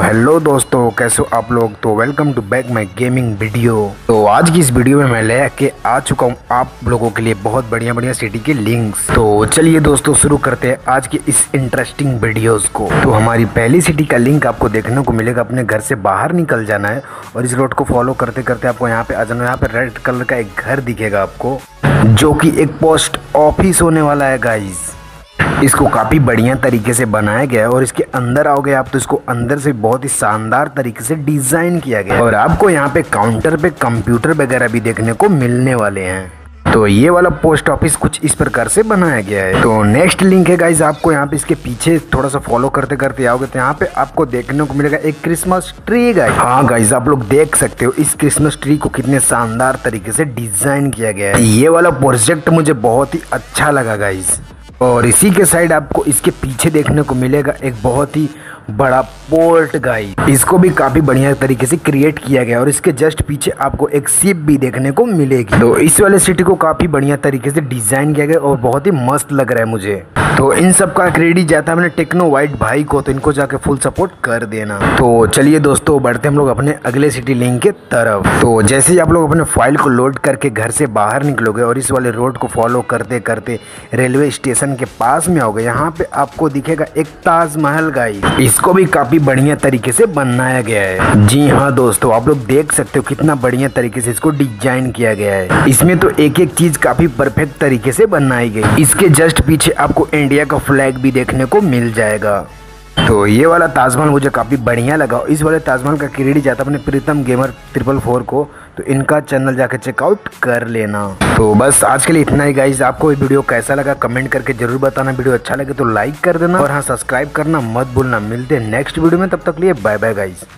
Hello दोस्तों, कैसे हो आप लोग। तो welcome to back my gaming video. तो आज की इस वीडियो में मैं लेके आ चुका हूँ आप लोगों के लिए बहुत बढ़िया बढ़िया सिटी के लिंक्स। तो चलिए दोस्तों शुरू करते हैं आज की इस इंटरेस्टिंग वीडियोस को। तो हमारी पहली सिटी का लिंक आपको देखने को मिलेगा। अपने घर से बाहर निकल जाना है और इस रोड को फॉलो करते करते आपको यहाँ पे आ जाना है। यहाँ पे रेड कलर का एक घर दिखेगा आपको, जो कि एक पोस्ट ऑफिस होने वाला है गाइज। इसको काफ़ी बढ़िया तरीके से बनाया गया है और इसके अंदर आओगे आप तो इसको अंदर से बहुत ही शानदार तरीके से डिज़ाइन किया गया है। और आपको यहाँ पे काउंटर पे कंप्यूटर वगैरह भी देखने को मिलने वाले हैं। तो ये वाला पोस्ट ऑफिस कुछ इस प्रकार से बनाया गया है। तो नेक्स्ट लिंक है गाइज, आपको यहाँ पे इसके पीछे थोड़ा सा फॉलो करते करते आओगे तो यहाँ पे आपको देखने को मिलेगा एक क्रिसमस ट्री गाइज। हाँ गाइज, आप लोग देख सकते हो इस क्रिसमस ट्री को कितने शानदार तरीके से डिजाइन किया गया है। ये वाला प्रोजेक्ट मुझे बहुत ही अच्छा लगा गाइज। और इसी के साइड आपको इसके पीछे देखने को मिलेगा एक बहुत ही बड़ा पोर्ट गाइस। इसको भी काफी बढ़िया तरीके से क्रिएट किया गया और इसके जस्ट पीछे आपको एक शिप भी देखने को मिलेगी। तो इस वाले सिटी को काफी बढ़िया तरीके से डिजाइन किया गया और बहुत ही मस्त लग रहा है मुझे। तो इन सब का क्रेडिट जाता है अपने टेक्नो वाइट भाई को, तो इनको जाके फुल सपोर्ट कर देना। तो चलिए दोस्तों बढ़ते हम लोग अपने अगले सिटी लिंक के तरफ। तो जैसे ही आप लोग अपने फाइल को लोड करके घर से बाहर निकलोगे और इस वाले रोड को फॉलो करते करते रेलवे स्टेशन के पास में आओगे, यहाँ पे आपको दिखेगा एक ताजमहल गाइस। इसको भी काफी बढ़िया तरीके से बनाया गया है। जी हाँ दोस्तों, आप लोग देख सकते हो कितना बढ़िया तरीके से इसको डिजाइन किया गया है। इसमें तो एक एक चीज काफी परफेक्ट तरीके से बनाई गई। इसके जस्ट पीछे आपको इंडिया का फ्लैग भी देखने को मिल जाएगा। तो ये वाला ताजमहल मुझे काफ़ी बढ़िया लगा। इस वाले ताजमहल का क्रेडिट जाता अपने प्रीतम गेमर 444 को, तो इनका चैनल जाके चेकआउट कर लेना। तो बस आज के लिए इतना ही गाइज। आपको ये वीडियो कैसा लगा कमेंट करके जरूर बताना। वीडियो अच्छा लगे तो लाइक कर देना और हाँ सब्सक्राइब करना मत भूलना। मिलते हैं नेक्स्ट वीडियो में, तब तक लिए बाय बाय गाइज।